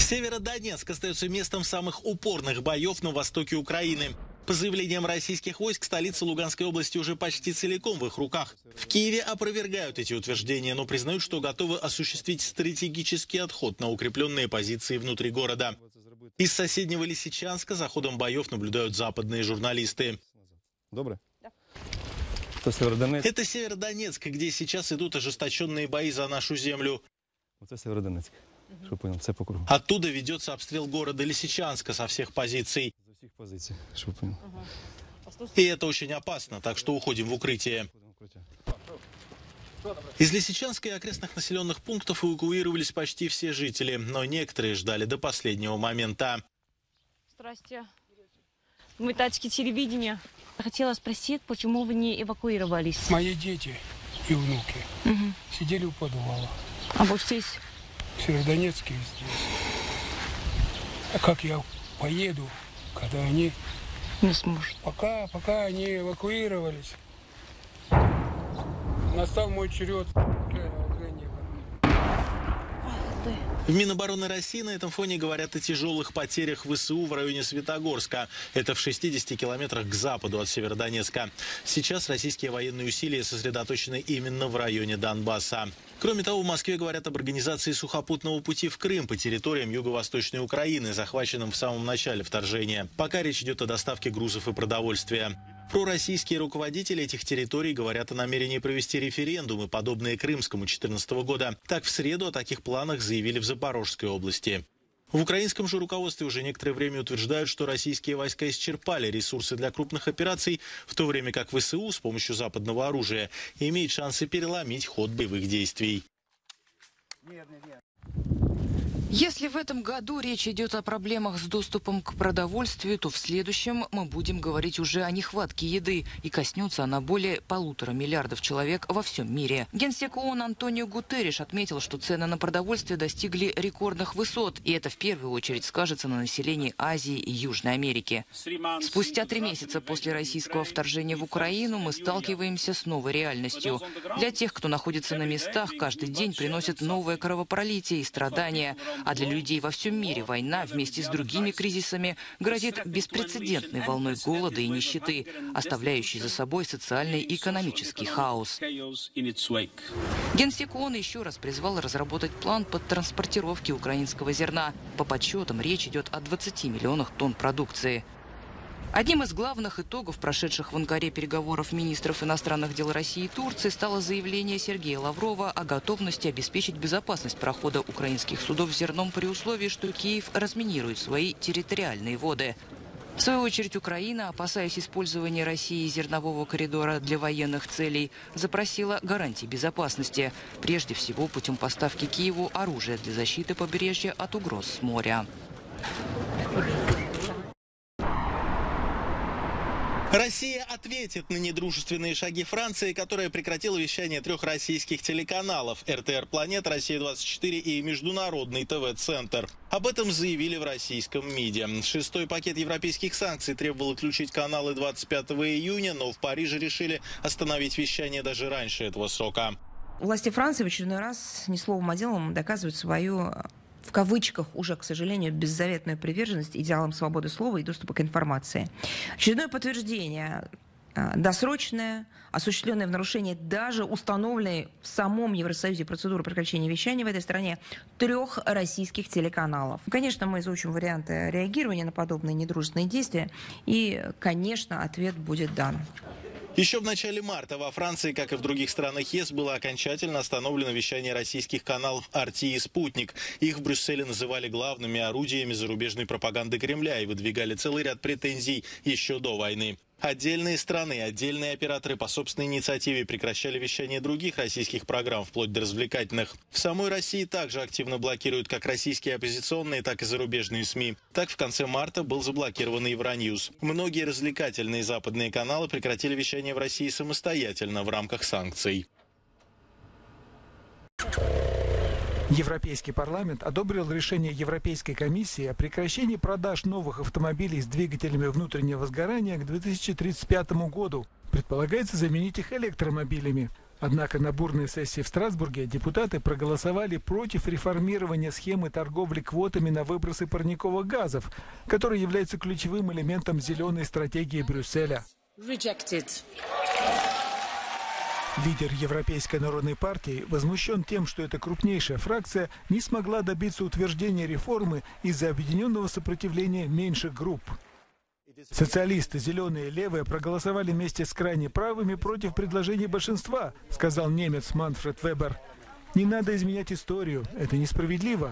Северодонецк остается местом самых упорных боев на востоке Украины. По заявлениям российских войск, столица Луганской области уже почти целиком в их руках. В Киеве опровергают эти утверждения, но признают, что готовы осуществить стратегический отход на укрепленные позиции внутри города. Из соседнего Лисичанска за ходом боев наблюдают западные журналисты. Добрый. Это Северодонецк, где сейчас идут ожесточенные бои за нашу землю. Оттуда ведется обстрел города Лисичанска со всех позиций. И это очень опасно, так что уходим в укрытие. Из Лисичанска и окрестных населенных пунктов эвакуировались почти все жители, но некоторые ждали до последнего момента. Здрасте. Мы тачки телевидения. Хотела спросить, почему вы не эвакуировались? Мои дети и внуки сидели у подвала. А вот здесь? В Северодонецке здесь. А как я поеду, когда они... Не сможет. Пока они эвакуировались, настал мой черед. В Минобороны России на этом фоне говорят о тяжелых потерях ВСУ в районе Светогорска. Это в 60 километрах к западу от Северодонецка. Сейчас российские военные усилия сосредоточены именно в районе Донбасса. Кроме того, в Москве говорят об организации сухопутного пути в Крым по территориям юго-восточной Украины, захваченным в самом начале вторжения. Пока речь идет о доставке грузов и продовольствия. Пророссийские руководители этих территорий говорят о намерении провести референдумы, подобные Крымскому 2014 года. Так, в среду о таких планах заявили в Запорожской области. В украинском же руководстве уже некоторое время утверждают, что российские войска исчерпали ресурсы для крупных операций, в то время как ВСУ с помощью западного оружия имеет шансы переломить ход боевых действий. Если в этом году речь идет о проблемах с доступом к продовольствию, то в следующем мы будем говорить уже о нехватке еды, и коснется она более 1,5 миллиарда человек во всем мире. Генсек ООН Антонио Гутерриш отметил, что цены на продовольствие достигли рекордных высот, и это в первую очередь скажется на населении Азии и Южной Америки. Спустя 3 месяца после российского вторжения в Украину мы сталкиваемся с новой реальностью. Для тех, кто находится на местах, каждый день приносит новое кровопролитие и страдания. А для людей во всем мире война вместе с другими кризисами грозит беспрецедентной волной голода и нищеты, оставляющей за собой социальный и экономический хаос. Генсек ООН еще раз призвал разработать план по транспортировке украинского зерна. По подсчетам речь идет о 20 миллионах тонн продукции. Одним из главных итогов прошедших в Анкаре переговоров министров иностранных дел России и Турции стало заявление Сергея Лаврова о готовности обеспечить безопасность прохода украинских судов зерном при условии, что Киев разминирует свои территориальные воды. В свою очередь Украина, опасаясь использования России зернового коридора для военных целей, запросила гарантии безопасности, прежде всего путем поставки Киеву оружия для защиты побережья от угроз с моря. Россия ответит на недружественные шаги Франции, которая прекратила вещание 3 российских телеканалов: РТР «Планета», «Россия-24» и Международный ТВ-центр. Об этом заявили в российском МИДе. 6-й пакет европейских санкций требовал отключить каналы 25 июня, но в Париже решили остановить вещание даже раньше этого срока. Власти Франции в очередной раз ни словом, а делом доказывают свою, в кавычках, уже, к сожалению, беззаветную приверженность идеалам свободы слова и доступа к информации. Очередное подтверждение досрочное, осуществленное в нарушении даже установленной в самом Евросоюзе процедуры прекращения вещания в этой стране 3 российских телеканалов. Конечно, мы изучим варианты реагирования на подобные недружественные действия, и, конечно, ответ будет дан. Еще в начале марта во Франции, как и в других странах ЕС, было окончательно остановлено вещание российских каналов «Арти» и «Спутник». Их в Брюсселе называли главными орудиями зарубежной пропаганды Кремля и выдвигали целый ряд претензий еще до войны. Отдельные страны, отдельные операторы по собственной инициативе прекращали вещание других российских программ, вплоть до развлекательных. В самой России также активно блокируют как российские оппозиционные, так и зарубежные СМИ. Так, в конце марта был заблокирован Евроньюз. Многие развлекательные западные каналы прекратили вещание в России самостоятельно в рамках санкций. Европейский парламент одобрил решение Европейской комиссии о прекращении продаж новых автомобилей с двигателями внутреннего сгорания к 2035 году. Предполагается заменить их электромобилями. Однако на бурной сессии в Страсбурге депутаты проголосовали против реформирования схемы торговли квотами на выбросы парниковых газов, который является ключевым элементом зеленой стратегии Брюсселя. Лидер Европейской народной партии возмущен тем, что эта крупнейшая фракция не смогла добиться утверждения реформы из-за объединенного сопротивления меньших групп. Социалисты, зеленые и левые проголосовали вместе с крайне правыми против предложений большинства, сказал немец Манфред Вебер. Не надо изменять историю, это несправедливо.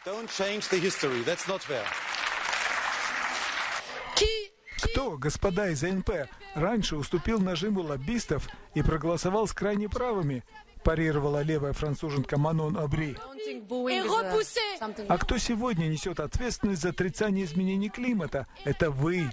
Кто, господа из АНП, раньше уступил нажиму лоббистов и проголосовал с крайне правыми, парировала левая француженка Манон Абри. А кто сегодня несет ответственность за отрицание изменений климата? Это вы.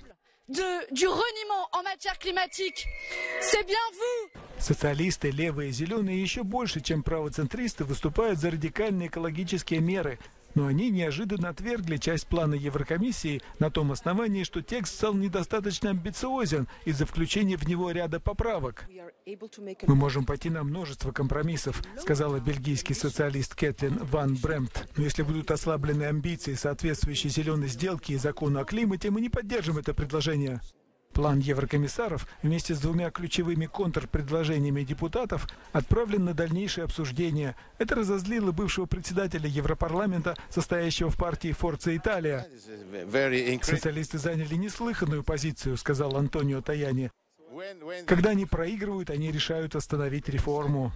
Социалисты, левые и зеленые еще больше, чем правоцентристы, выступают за радикальные экологические меры. Но они неожиданно отвергли часть плана Еврокомиссии на том основании, что текст стал недостаточно амбициозен из-за включения в него ряда поправок. Мы можем пойти на множество компромиссов, сказала бельгийский социалист Кэтлин Ван Бремт. Но если будут ослаблены амбиции, соответствующие зеленой сделке и закону о климате, мы не поддержим это предложение. План еврокомиссаров вместе с двумя ключевыми контрпредложениями депутатов отправлен на дальнейшее обсуждение. Это разозлило бывшего председателя Европарламента, состоящего в партии Форца Италия. Социалисты заняли неслыханную позицию, сказал Антонио Таяни. Когда они проигрывают, они решают остановить реформу.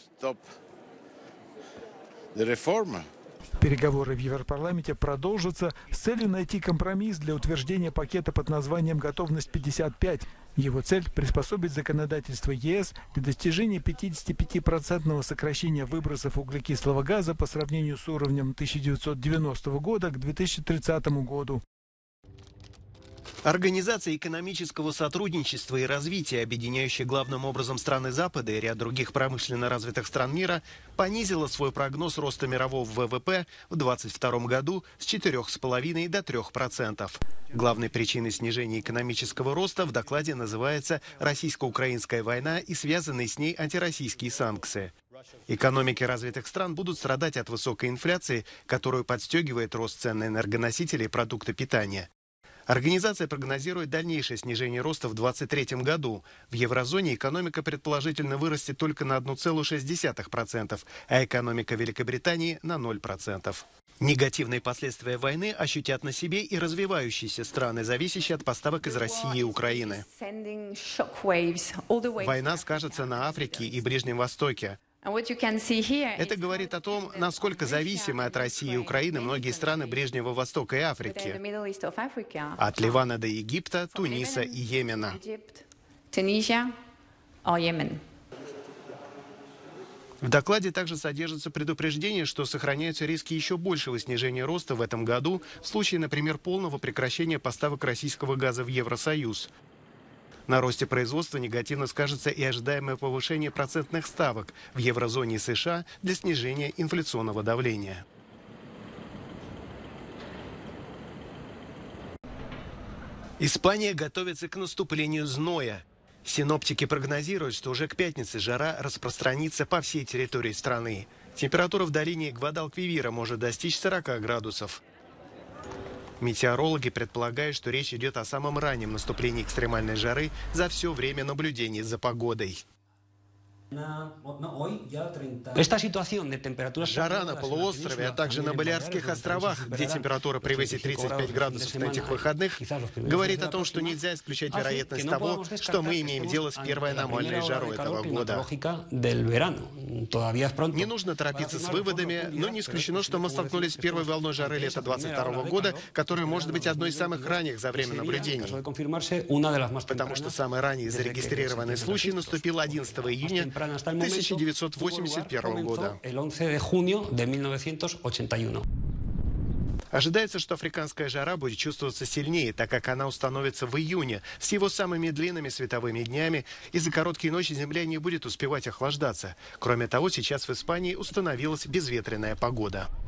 Переговоры в Европарламенте продолжатся с целью найти компромисс для утверждения пакета под названием «Готовность-55». Его цель – приспособить законодательство ЕС для достижения 55% сокращения выбросов углекислого газа по сравнению с уровнем 1990 года к 2030 году. Организация экономического сотрудничества и развития, объединяющая главным образом страны Запада и ряд других промышленно развитых стран мира, понизила свой прогноз роста мирового ВВП в 2022 году с 4,5% до 3%. Главной причиной снижения экономического роста в докладе называется «Российско-украинская война» и связанные с ней антироссийские санкции. Экономики развитых стран будут страдать от высокой инфляции, которую подстегивает рост цен на энергоносители и продукты питания. Организация прогнозирует дальнейшее снижение роста в 2023 году. В еврозоне экономика предположительно вырастет только на 1,6%, а экономика Великобритании на 0%. Негативные последствия войны ощутят на себе и развивающиеся страны, зависящие от поставок из России и Украины. Война скажется на Африке и Ближнем Востоке. Это говорит о том, насколько зависимы от России и Украины многие страны Ближнего Востока и Африки. От Ливана до Египта, Туниса и Йемена. В докладе также содержится предупреждение, что сохраняются риски еще большего снижения роста в этом году в случае, например, полного прекращения поставок российского газа в Евросоюз. На росте производства негативно скажется и ожидаемое повышение процентных ставок в еврозоне и США для снижения инфляционного давления. Испания готовится к наступлению зноя. Синоптики прогнозируют, что уже к пятнице жара распространится по всей территории страны. Температура в долине Гвадалквивира может достичь 40 градусов. Метеорологи предполагают, что речь идет о самом раннем наступлении экстремальной жары за все время наблюдений за погодой. Жара на полуострове, а также на Балиарских островах, где температура превысит 35 градусов на этих выходных, говорит о том, что нельзя исключать вероятность того, что мы имеем дело с первой аномальной жарой этого года. Не нужно торопиться с выводами, но не исключено, что мы столкнулись с первой волной жары лета 2022 года, которая может быть одной из самых ранних за время наблюдений. Потому что самый ранний зарегистрированный случай наступил 11 июня 1981 года. Ожидается, что африканская жара будет чувствоваться сильнее, так как она установится в июне с его самыми длинными световыми днями, и за короткие ночи земля не будет успевать охлаждаться. Кроме того, сейчас в Испании установилась безветренная погода.